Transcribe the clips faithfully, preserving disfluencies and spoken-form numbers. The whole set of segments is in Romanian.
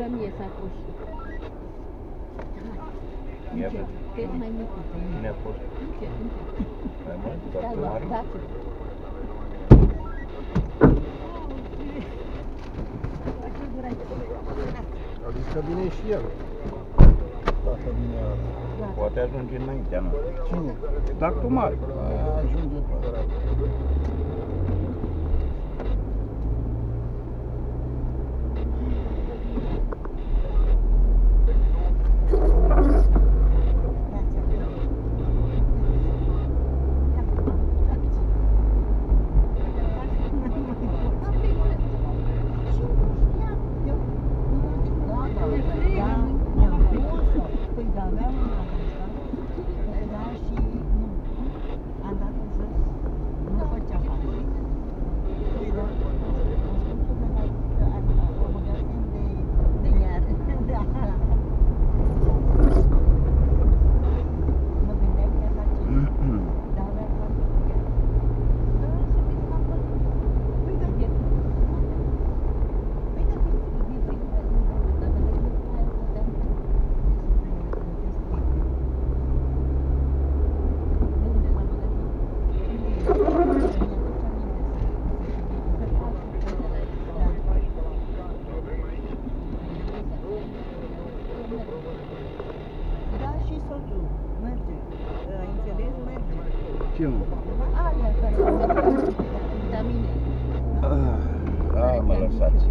fură mie sacoșul. Încet, cât mai mult. Cine a fost? Încet, încet. Mai mult? Da, Doctor da, Mariu? dați-l. Adică vine și el. Dacă vine ăla. Poate ajunge înaintea noastră. Cine? Doctor Mariu. Aia ajunge pe ăla. Ce mă? Alea care vitamine. Ah, mă lăsați.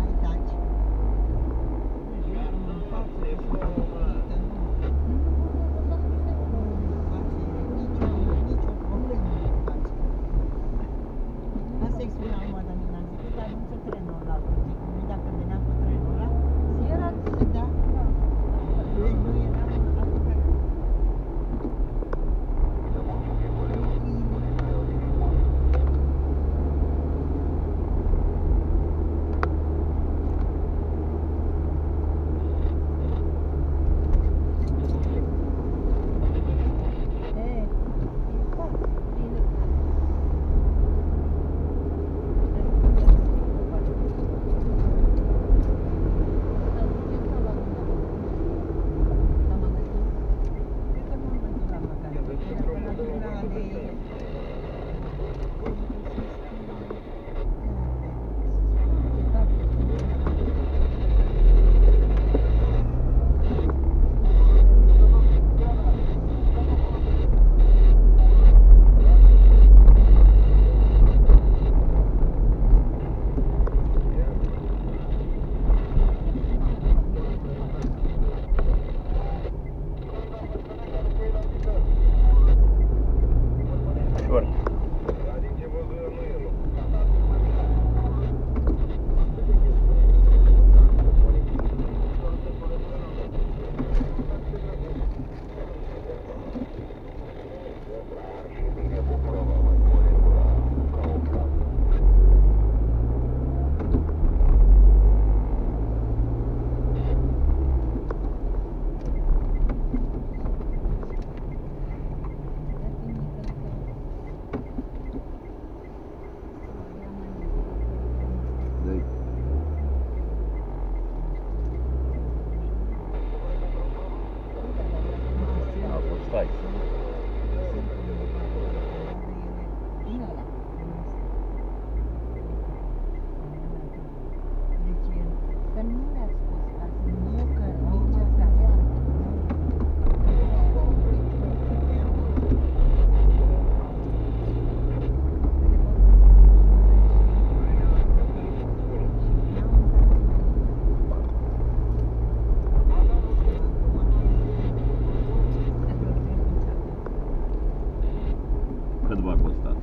Cât v-a costat?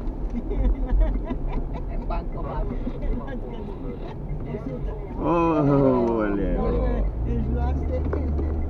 În bancomat. Oh, oleu! Își luase